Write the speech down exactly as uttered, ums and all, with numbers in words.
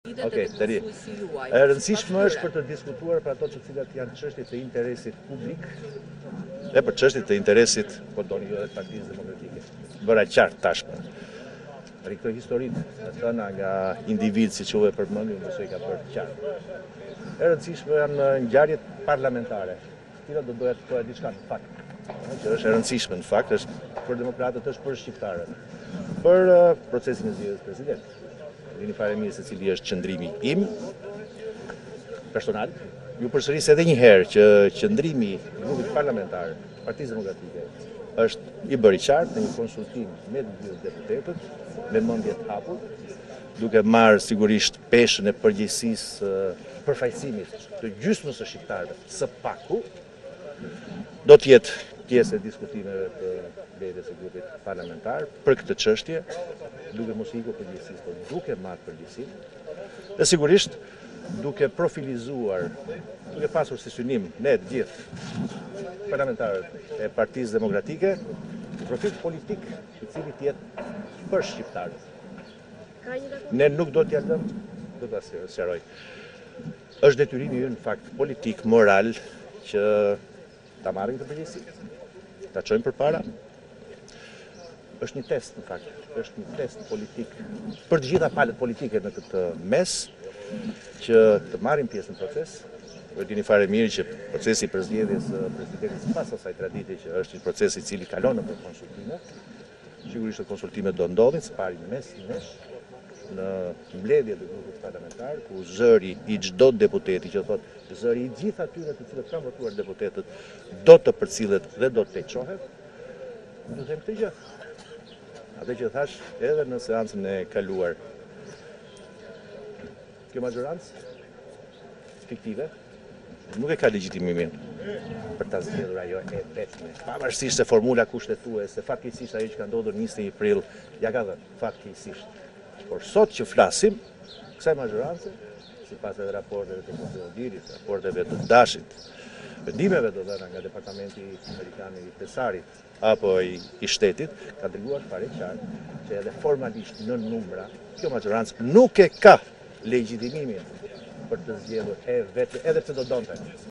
Okej, tani. E rëndësishme është për të diskutuar për ato të cilat janë çështje të interesit publik dhe për çështje të interesit, po doni ju edhe Partisë Demokratike. Bëra qartë tashmë. Për këto historitë të thëna nga individ siç u e përmendi, besoj ka bërë qartë. E rëndësishme janë ngjarjet parlamentare, të cilat do doja të thoya diçka në fakt. Që është e rëndësishme në fakt, është për demokratët, është për shqiptarët, për procesin e zgjedhjes presidentit. Dini fare mirë se cili është qëndrimi im personal. Ju përsëris edhe një herë që qëndrimi i grupit parlamentar Partisë Demokratike është i bërë i qartë në një konsultim me të gjithë deputetët, me mendje të hapur, duke marrë sigurisht peshën e përgjegjësisë përfaqësimit të gjysmës së shqiptarëve së paku. Do të jetë pjesë e diskutimeve të mbledhjes së grupit parlamentar për këtë çështje, duke mos ikur përgjegjësisë, por duke marrë përgjegjësinë dhe sigurisht duke profilizuar, duke pasur si synim ne të gjithë parlamentarët e Partisë Demokratike, profil politik i cili të jetë për shqiptarët. Ne nuk do t'ja lëmë, do ta sqaroj. Është detyrimi ynë në fakt politik, moral, që ta marrim të përgjegjësinë, ta çojmë përpara. Është një test në fakt, është një test politik për të gjitha palët politike në këtë mes, që të marrim pjesë në proces. Ju dini fare mirë që procesi për zgjedhjes së presidentit pas asaj tradite që është një proces i cili kalon nëpër konsultime. Sigurisht që konsultimet do ndodhin së pari në mes nesh, në mbledhje të grupit parlamentar, ku zëri i çdo deputeti, që thotë zëri i gjithë atyre të cilët kanë votuar deputetët, do të përcillet dhe do të teqohet. Do të them këtë gjë. Atë që thash edhe në seancën e kaluar. Kjo majorancë fiktive nuk e ka legjitimimin për ta zgjedhur ajo e vetme. Pavarësisht se formula kushtetuese, fatkeqësisht ajo që ka ndodhur njëzet e një prill, ja ka dhënë fatkeqësisht. Por sot që flasim, kësaj majorancë, sipas edhe raporteve të Konsillit, raporteve të Dashit, vendimeve të dhëna nga Departamenti Amerikan i Pesarit apo i, i shtetit, ka dërguar fare qartë që edhe formalisht në numra, kjo majorancë nuk e ka legjitimimin për të zgjedhur e vetë, edhe pse do donte.